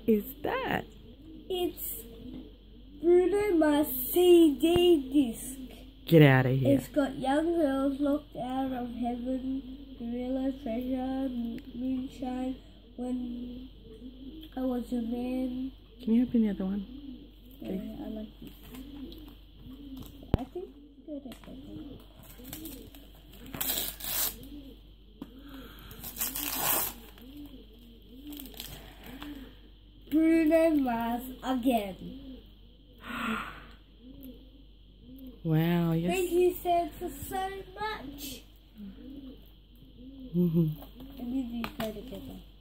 is that? It's Bruno Mars CD disc. Get out of here. It's got Young Girls Locked Out of Heaven, Gorilla Treasure, Moonshine, When I Was a Man. Can you open the other one? Yeah, I like this. I think good at that one. Bruno Mars again. Wow, yes. Thank you, Santa, so much. Mm-hmm. And you do go together.